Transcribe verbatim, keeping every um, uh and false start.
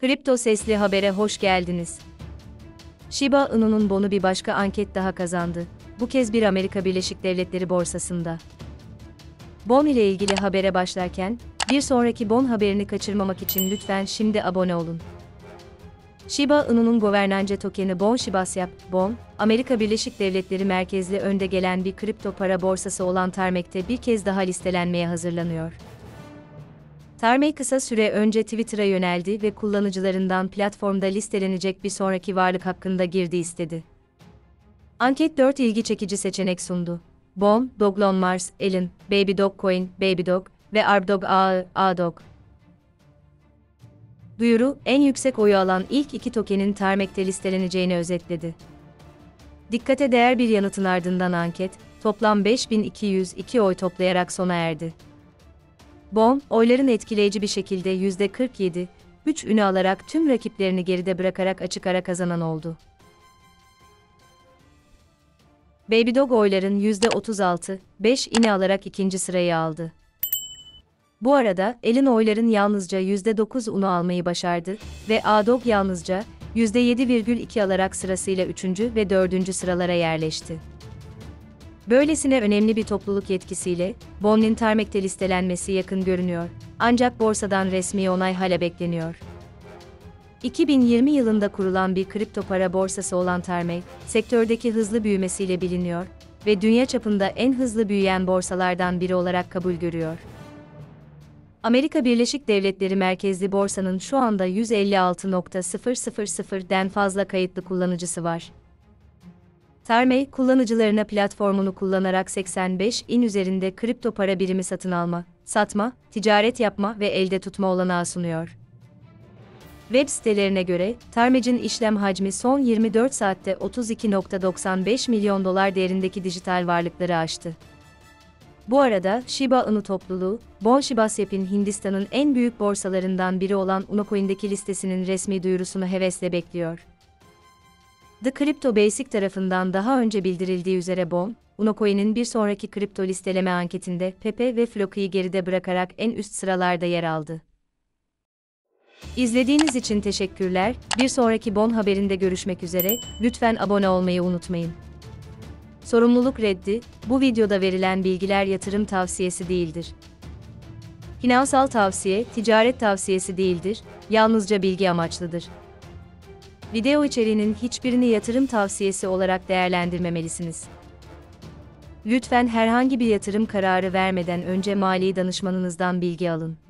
Kripto Sesli Haber'e hoş geldiniz. Shiba Inu'nun bonu bir başka anket daha kazandı. Bu kez bir Amerika Birleşik Devletleri borsasında. Bon ile ilgili habere başlarken, bir sonraki bon haberini kaçırmamak için lütfen şimdi abone olun. Shiba Inu'nun governance tokeni Bon Shibasyap, Bon, Amerika Birleşik Devletleri merkezli önde gelen bir kripto para borsası olan Tarmek'te bir kez daha listelenmeye hazırlanıyor. Tarmek kısa süre önce Twitter'a yöneldi ve kullanıcılarından platformda listelenecek bir sonraki varlık hakkında girdi istedi. Anket dört ilgi çekici seçenek sundu. Bon, Doglon Mars, Elon, Baby Dog Coin, Baby Dog ve Arbdog A A Dog. Duyuru, en yüksek oyu alan ilk iki tokenin Tarmek'te listeleneceğini özetledi. Dikkate değer bir yanıtın ardından anket, toplam beş bin iki yüz iki oy toplayarak sona erdi. Bon, oyların etkileyici bir şekilde yüzde kırk yedi virgül üç ünü alarak tüm rakiplerini geride bırakarak açık ara kazanan oldu. Baby Dog oyların yüzde otuz altı virgül beş ini alarak ikinci sırayı aldı. Bu arada, Elon oyların yalnızca yüzde dokuz unu almayı başardı ve A-Dog yalnızca yüzde yedi virgül iki alarak sırasıyla üçüncü ve dördüncü sıralara yerleşti. Böylesine önemli bir topluluk yetkisiyle, Bon'un Tarmek'te listelenmesi yakın görünüyor, ancak borsadan resmi onay hala bekleniyor. iki bin yirmi yılında kurulan bir kripto para borsası olan Tarmek, sektördeki hızlı büyümesiyle biliniyor ve dünya çapında en hızlı büyüyen borsalardan biri olarak kabul görüyor. Amerika Birleşik Devletleri merkezli borsanın şu anda yüz elli altı bin den fazla kayıtlı kullanıcısı var. Tarmek, kullanıcılarına platformunu kullanarak seksen beş in üzerinde kripto para birimi satın alma, satma, ticaret yapma ve elde tutma olanağı sunuyor. Web sitelerine göre, Tarmek'in işlem hacmi son yirmi dört saatte otuz iki virgül doksan beş milyon dolar değerindeki dijital varlıkları aştı. Bu arada, Shiba Inu topluluğu, Bon Shibasyap'in Hindistan'ın en büyük borsalarından biri olan Unocoin'deki listesinin resmi duyurusunu hevesle bekliyor. The Crypto Basic tarafından daha önce bildirildiği üzere Bon, Unocoin'in bir sonraki kripto listeleme anketinde Pepe ve Floki'yi geride bırakarak en üst sıralarda yer aldı. İzlediğiniz için teşekkürler, bir sonraki Bon haberinde görüşmek üzere, lütfen abone olmayı unutmayın. Sorumluluk reddi, bu videoda verilen bilgiler yatırım tavsiyesi değildir. Finansal tavsiye, ticaret tavsiyesi değildir, yalnızca bilgi amaçlıdır. Video içeriğinin hiçbirini yatırım tavsiyesi olarak değerlendirmemelisiniz. Lütfen herhangi bir yatırım kararı vermeden önce mali danışmanınızdan bilgi alın.